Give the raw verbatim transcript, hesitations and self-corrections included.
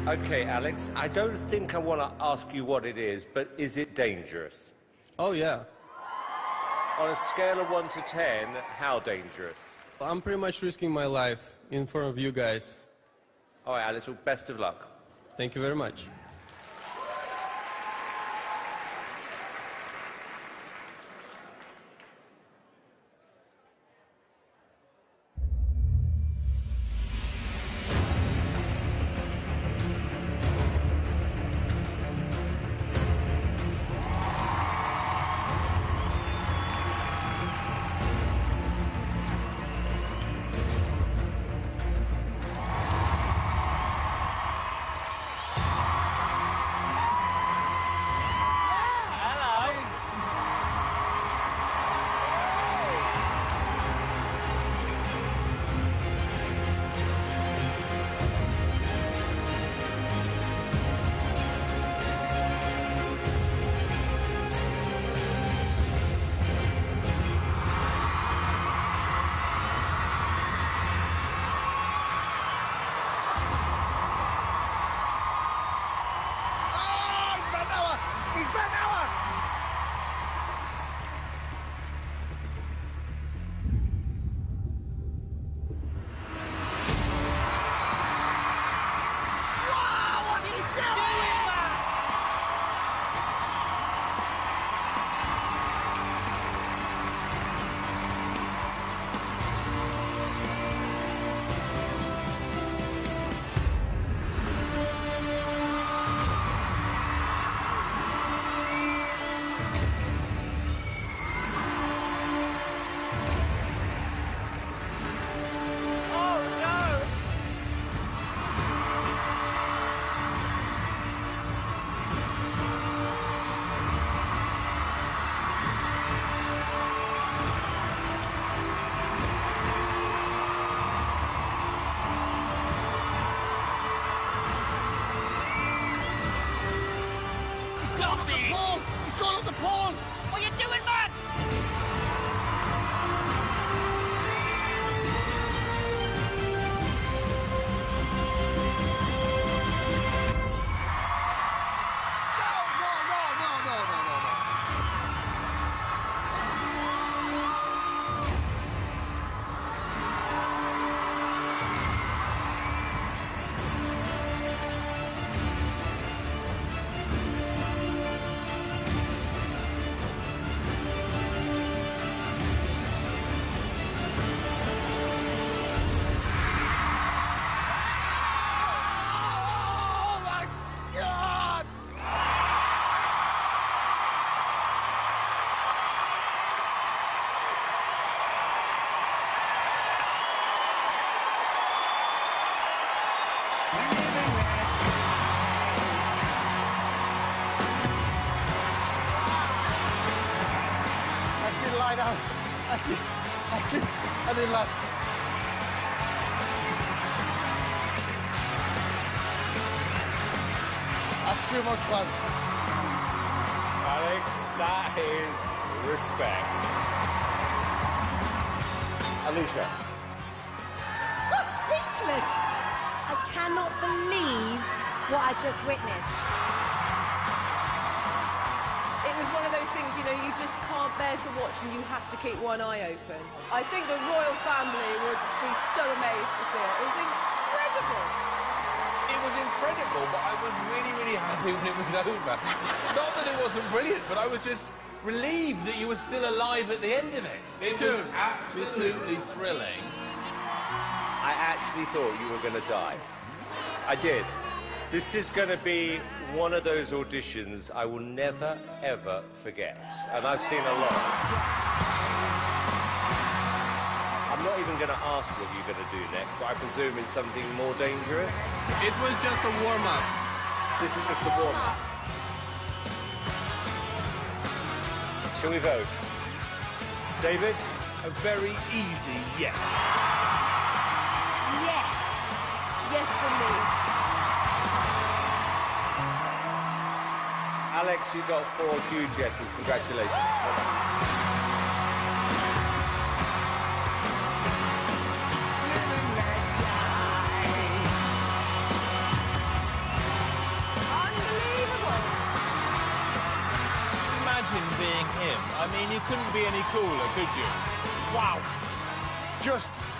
Okay, Alex, I don't think I want to ask you what it is, but is it dangerous? Oh, yeah. On a scale of one to ten, how dangerous? I'm pretty much risking my life in front of you guys. All right, Alex, well, best of luck. Thank you very much. I see, I see, I didn't lie. That's too much fun. Alex, that is respect. Alicia. I'm speechless. I cannot believe what I just witnessed. It was one of those things, you know, you just can't bear to watch and you have to keep one eye open. I think the royal family would be so amazed to see it. It was incredible. It was incredible, but I was really, really happy when it was over. Not that it wasn't brilliant, but I was just relieved that you were still alive at the end of it. It was absolutely thrilling. I actually thought you were going to die. I did. This is going to be one of those auditions I will never, ever forget. And I've seen a lot. I'm not even going to ask what you're going to do next, but I presume it's something more dangerous. It was just a warm-up. This is just a warm-up. Shall we vote? David? A very easy yes. Yes. Yes for me. Alex, you got four huge yeses. Congratulations. Well done. being him. I mean, you couldn't be any cooler, could you? Wow. Just